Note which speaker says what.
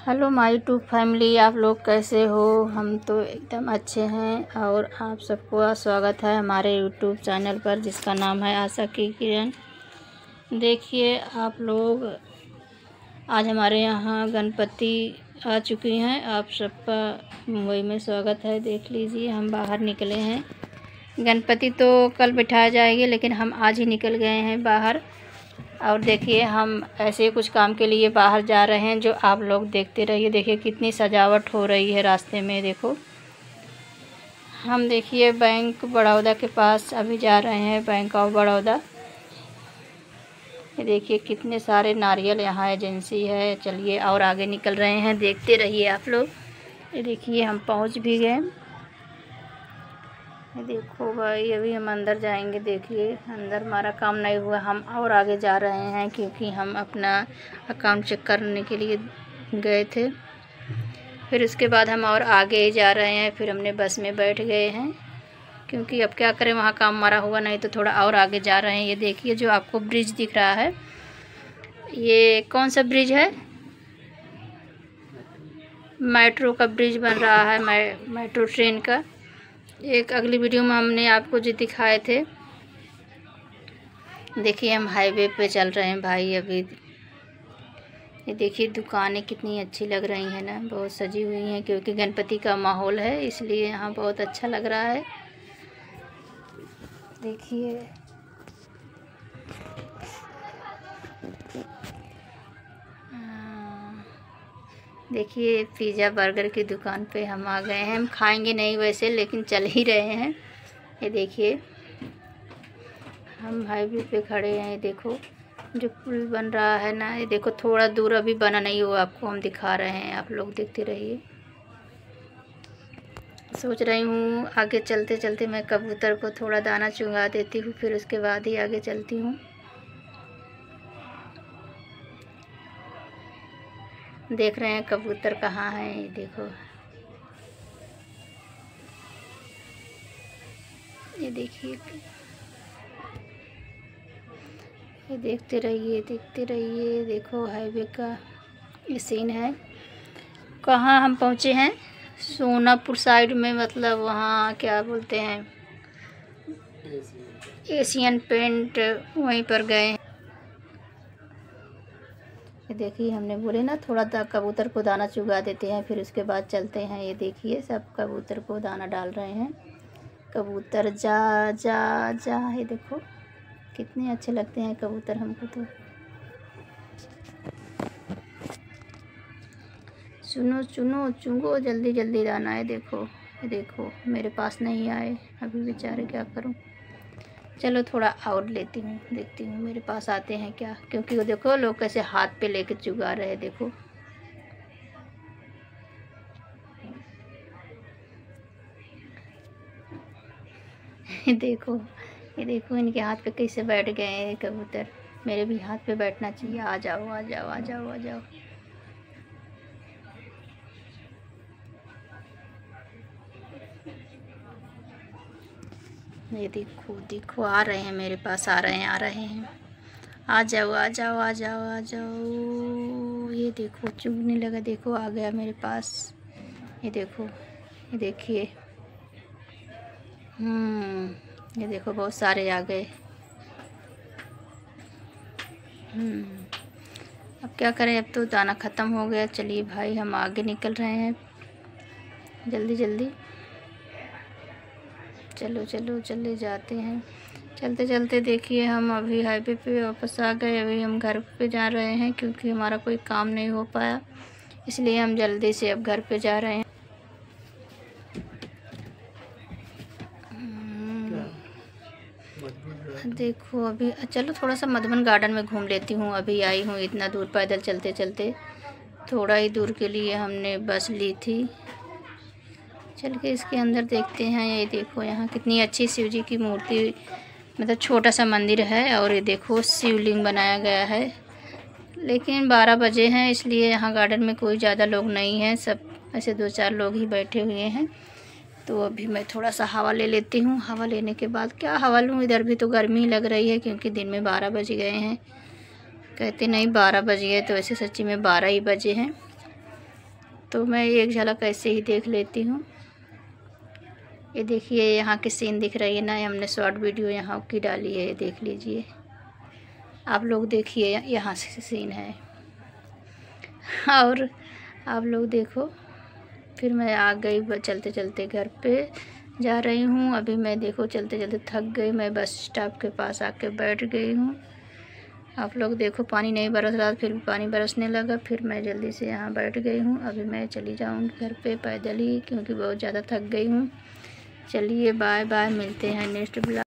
Speaker 1: Hello my YouTube family, आप लोग कैसे हो। हम तो एकदम अच्छे हैं और आप सबको स्वागत है हमारे यूट्यूब चैनल पर जिसका नाम है आशा की किरण। देखिए आप लोग, आज हमारे यहाँ गणपति आ चुकी हैं। आप सबका मुंबई में स्वागत है। देख लीजिए हम बाहर निकले हैं। गणपति तो कल बिठाया जाएगी लेकिन हम आज ही निकल गए हैं बाहर। और देखिए हम ऐसे कुछ काम के लिए बाहर जा रहे हैं जो आप लोग देखते रहिए। देखिए कितनी सजावट हो रही है रास्ते में। देखो हम देखिए बैंक बड़ौदा के पास अभी जा रहे हैं, बैंक ऑफ बड़ौदा। ये देखिए कितने सारे नारियल यहाँ एजेंसी है। चलिए और आगे निकल रहे हैं, देखते रहिए आप लोग। ये देखिए हम पहुँच भी गए। देखो भाई अभी हम अंदर जाएंगे। देखिए अंदर हमारा काम नहीं हुआ, हम और आगे जा रहे हैं क्योंकि हम अपना अकाउंट चेक करने के लिए गए थे। फिर उसके बाद हम और आगे जा रहे हैं। फिर हमने बस में बैठ गए हैं क्योंकि अब क्या करें, वहाँ काम हमारा हुआ नहीं तो थोड़ा और आगे जा रहे हैं। ये देखिए जो आपको ब्रिज दिख रहा है, ये कौन सा ब्रिज है? मेट्रो का ब्रिज बन रहा है, मेट्रो ट्रेन का। एक अगली वीडियो में हमने आपको जो दिखाए थे। देखिए हम हाईवे पे चल रहे हैं भाई अभी। ये देखिए दुकानें कितनी अच्छी लग रही हैं ना, बहुत सजी हुई हैं क्योंकि गणपति का माहौल है इसलिए यहाँ बहुत अच्छा लग रहा है। देखिए देखिए पिज़्ज़ा बर्गर की दुकान पे हम आ गए हैं। हम खाएंगे नहीं वैसे लेकिन चल ही रहे हैं। ये देखिए हम हाईवे पे खड़े हैं। ये देखो जो पुल बन रहा है ना, ये देखो थोड़ा दूर अभी बना नहीं हुआ, आपको हम दिखा रहे हैं, आप लोग देखते रहिए। सोच रही हूँ आगे चलते चलते मैं कबूतर को थोड़ा दाना चुंगा देती हूँ, फिर उसके बाद ही आगे चलती हूँ। देख रहे हैं कबूतर कहाँ है। ये देखो, ये देखिए, ये देखते रहिए देखते रहिए। देखो हाईवे का ये सीन है। कहाँ हम पहुँचे हैं? सोनापुर साइड में, मतलब वहाँ क्या बोलते हैं, एशियन पेंट, वहीं पर गए। देखिए हमने बोले ना थोड़ा कबूतर को दाना चुगा देते हैं फिर उसके बाद चलते हैं। ये देखिए सब कबूतर को दाना डाल रहे हैं। कबूतर जा जा जा, ये देखो कितने अच्छे लगते हैं कबूतर हमको तो। सुनो सुनो चुंगो जल्दी जल्दी दाना है। देखो ये देखो मेरे पास नहीं आए अभी बेचारे, क्या करूं। चलो थोड़ा और लेती हूँ, देखती हूँ मेरे पास आते हैं क्या, क्योंकि वो देखो लोग कैसे हाथ पे लेके चुगा रहे हैं। देखो देखो ये देखो इनके हाथ पे कैसे बैठ गए हैं कबूतर। मेरे भी हाथ पे बैठना चाहिए। आ जाओ आ जाओ आ जाओ आ जाओ। ये देखो देखो आ रहे हैं मेरे पास, आ रहे हैं आ रहे हैं। आ जाओ आ जाओ आ जाओ आ जाओ। ये देखो चुगने लगा, देखो आ गया मेरे पास। ये देखो ये देखिए, ये देखो बहुत सारे आ गए। अब क्या करें, अब तो दाना ख़त्म हो गया। चलिए भाई हम आगे निकल रहे हैं जल्दी जल्दी। चलो चलो चले जाते हैं। चलते चलते देखिए हम अभी हाईवे पे वापस आ गए। अभी हम घर पे जा रहे हैं क्योंकि हमारा कोई काम नहीं हो पाया, इसलिए हम जल्दी से अब घर पे जा रहे हैं। देखो अभी चलो थोड़ा सा मधुबन गार्डन में घूम लेती हूँ। अभी आई हूँ इतना दूर पैदल चलते चलते, थोड़ा ही दूर के लिए हमने बस ली थी। चल के इसके अंदर देखते हैं। ये देखो यहाँ कितनी अच्छी शिव जी की मूर्ति, मतलब छोटा सा मंदिर है और ये देखो शिवलिंग बनाया गया है। लेकिन 12 बजे हैं इसलिए यहाँ गार्डन में कोई ज़्यादा लोग नहीं हैं, सब ऐसे 2-4 लोग ही बैठे हुए हैं। तो अभी मैं थोड़ा सा हवा ले लेती हूँ। हवा लेने के बाद क्या हवा लूँ, इधर भी तो गर्मी लग रही है क्योंकि दिन में 12 बज गए हैं। कहते नहीं 12 बज गए तो ऐसे सच्ची में 12 ही बजे हैं। तो मैं एक झलक ऐसे ही देख लेती हूँ। ये देखिए यहाँ की सीन दिख रही है ना, हमने शॉर्ट वीडियो यहाँ की डाली है, देख लीजिए आप लोग। देखिए यहाँ से सीन है और आप लोग देखो। फिर मैं आ गई चलते चलते घर पे जा रही हूँ। अभी मैं देखो चलते चलते थक गई, मैं बस स्टॉप के पास आके बैठ गई हूँ। आप लोग देखो पानी नहीं बरस रहा, फिर भी पानी बरसने लगा। फिर मैं जल्दी से यहाँ बैठ गई हूँ। अभी मैं चली जाऊँगी घर पे पैदल ही, क्योंकि बहुत ज़्यादा थक गई हूँ। चलिए बाय बाय, मिलते हैं नेक्स्ट ब्लॉग।